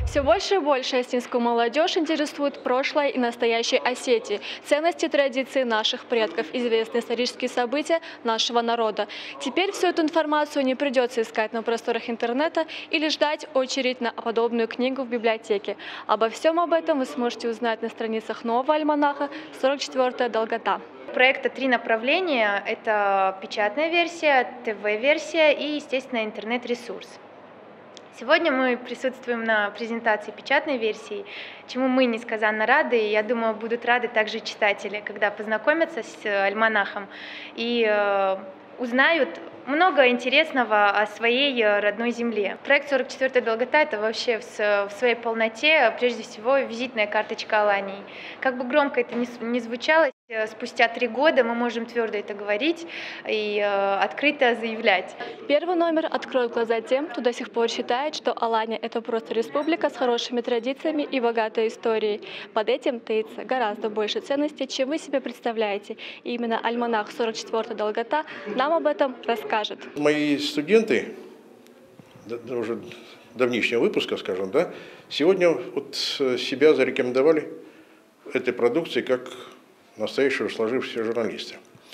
Все больше и больше осетинскую молодежь интересует прошлое и настоящее Осетии, ценности и традиции наших предков, известные исторические события нашего народа. Теперь всю эту информацию не придется искать на просторах интернета или ждать очередь на подобную книгу в библиотеке. Обо всем об этом вы сможете узнать на страницах нового альманаха «44-я долгота». У проекта 3 направления. Это печатная версия, ТВ-версия и, естественно, интернет-ресурс. Сегодня мы присутствуем на презентации печатной версии, чему мы несказанно рады, и я думаю, будут рады также читатели, когда познакомятся с альманахом и узнают много интересного о своей родной земле. Проект «44-я долгота» — это вообще в своей полноте, прежде всего, визитная карточка Алании. Как бы громко это ни звучало, спустя 3 года мы можем твердо это говорить и открыто заявлять. Первый номер откроет глаза тем, кто до сих пор считает, что Алания — это просто республика с хорошими традициями и богатой историей. Под этим таится гораздо больше ценностей, чем вы себе представляете. И именно альманах «44-я долгота» нам об этом расскажет. Мои студенты, уже давнишнего выпуска, скажем, да, сегодня вот себя зарекомендовали этой продукцией как настоящие сложившиеся журналисты.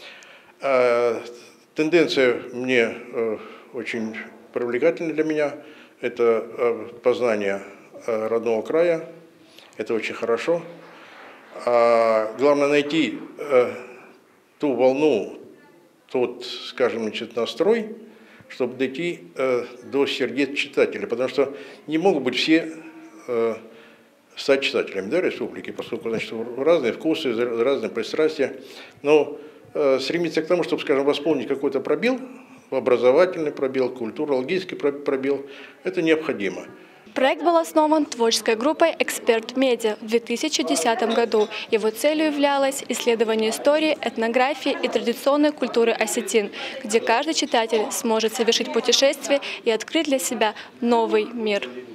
Тенденция мне очень привлекательна для меня. Это познание родного края. Это очень хорошо. Главное найти ту волну, тот, скажем, настрой, чтобы дойти до сердец читателя. Потому что не могут быть все стать читателями, да, республики, поскольку, значит, разные вкусы, разные пристрастия. Но стремиться к тому, чтобы, скажем, восполнить какой-то пробел, образовательный пробел, культурологический пробел, это необходимо. Проект был основан творческой группой «Эксперт Медиа» в 2010 году. Его целью являлось исследование истории, этнографии и традиционной культуры осетин, где каждый читатель сможет совершить путешествие и открыть для себя новый мир.